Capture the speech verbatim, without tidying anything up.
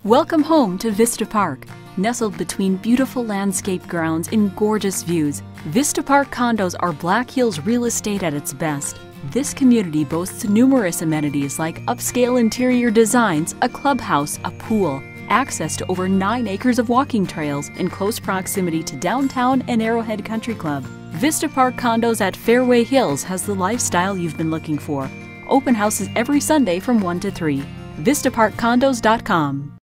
Welcome home to Vista Park. Nestled between beautiful landscape grounds and gorgeous views, Vista Park Condos are Black Hills real estate at its best. This community boasts numerous amenities like upscale interior designs, a clubhouse, a pool, access to over nine acres of walking trails, and close proximity to downtown and Arrowhead Country Club. Vista Park Condos at Fairway Hills has the lifestyle you've been looking for. Open houses every Sunday from one to three. vista park condos dot com